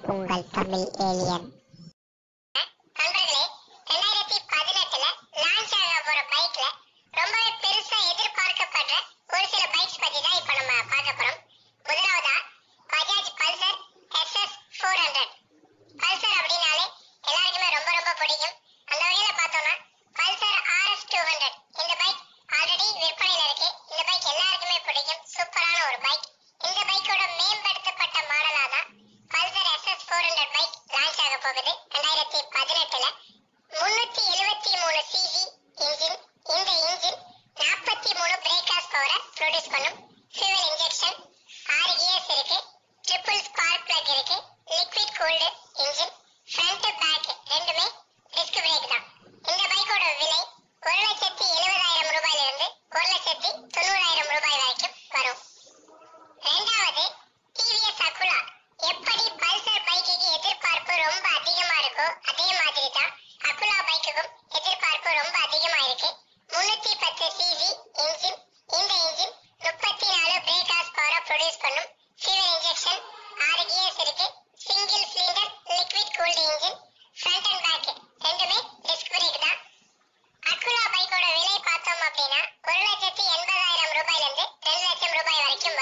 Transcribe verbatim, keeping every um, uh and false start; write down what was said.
உங்கள் தமிழ் ஏலியன். நண்பர்களே, ரெண்டாயிரத்தி பதினெட்டுல லான்ச் ஆக போற பைக்ல ரொம்பவே பெருசா எதிர்பார்க்கப்படுற ஒரு சில பைக்ஸ் பத்தி தான் இப்ப நம்ம பார்க்க போறோம். முதலாவதா Bajaj Pulsar SS four hundred. Pulsar அப்படின்னாலே எல்லாருக்குமே ரொம்ப ரொம்ப பிடிக்கும். அந்த வகையில பார்த்தோம்னா பல்சர் ஆர்எஸ் டூ ஹண்ட்ரட் இந்த பைக் ஆல்ரெடி விற்பனையில இருக்கு. இந்த பைக் எல்லாருக்குமே பிடிக்கும். சூப்பரான ஒரு பைக். இந்த பைக்கோட மேம்படுத்தப்பட்ட மாடலா தான் Pulsar SS four hundred bike launch ஆக போகுது. ரெண்டாயிரத்தி பதினெட்டுல முன்னூத்தி எழுபத்தி மூணு சிசி இன்ஜின். இந்த இன்ஜின் நாற்பத்தி மூணு பிரேக்கர்ஸ் பவரை ப்ரொடியூஸ் பண்ணும். ஃபியூவல் இன்ஜெக்ஷன், ஆறு கியர்ஸ் இருக்கு, ட்ரிபிள் ஸ்பார்க் பிளக் இருக்கு, liquid cooled engine, front back ரெண்டுமே டிஸ்க் பிரேக் தான். இந்த பைக்கோட விலை ஒரு லட்சத்தி எழுபதாயிரம் ரூபாயில இருந்து ஒரு லட்சத்தி தொண்ணூறாயிரம் ரூபாய் வரைக்கும் வரும். ரெண்டாவது டிவிஎஸ் அகுலா. எப்படி பல்சர் பைக்குக்கு எதிர்பார்ப்பு ரொம்ப அதிகமா இருக்கோ அதே மாதிரி தான் அகுலா பைக்குக்கும் எதிர்பார்ப்பு ரொம்ப அதிகமா இருக்கு. முன்னூத்தி பத்து சிசி இன்ஜின். இந்த இன்ஜின் முப்பத்தி நாலு பிரேக்கர்ஸ் பவரை ப்ரொடியூஸ் பண்ணும். ஃபியூவல் இன்ஜெக்ஷன், ஆறு கியர்ஸ் இருக்கு, single cylinder liquid cooled engine, front and back ரெண்டுமே டிஸ்க் பிரேக் தான். அகுலா பைக்கோட விலை பார்த்தோம் அப்படின்னா ஒரு லட்சத்தி எண்பதாயிரம் ரூபாயில இருந்து ரெண்டு லட்சம் ரூபாய் வரைக்கும்